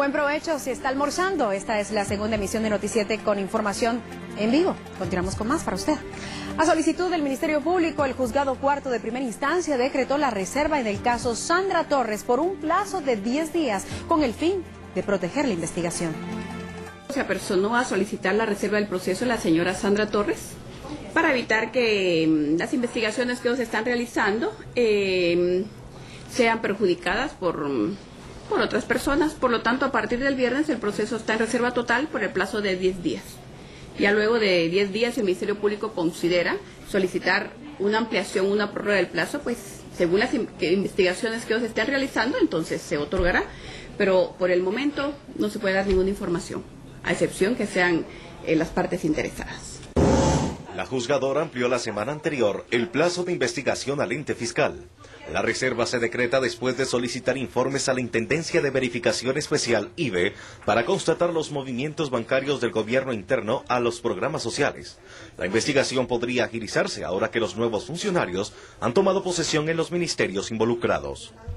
Buen provecho si está almorzando. Esta es la segunda emisión de Noticiete con información en vivo. Continuamos con más para usted. A solicitud del Ministerio Público, el Juzgado Cuarto de Primera Instancia decretó la reserva en el caso Sandra Torres por un plazo de 10 días con el fin de proteger la investigación. Se apersonó a solicitar la reserva del proceso la señora Sandra Torres para evitar que las investigaciones que ellos están realizando sean perjudicadas por otras personas. Por lo tanto, a partir del viernes el proceso está en reserva total por el plazo de 10 días. Ya luego de 10 días el Ministerio Público considera solicitar una ampliación, una prórroga del plazo, pues según las investigaciones que ellos estén realizando, entonces se otorgará, pero por el momento no se puede dar ninguna información, a excepción que sean las partes interesadas. La juzgadora amplió la semana anterior el plazo de investigación al ente fiscal. La reserva se decreta después de solicitar informes a la Intendencia de Verificación Especial, IVE, para constatar los movimientos bancarios del gobierno interno a los programas sociales. La investigación podría agilizarse ahora que los nuevos funcionarios han tomado posesión en los ministerios involucrados.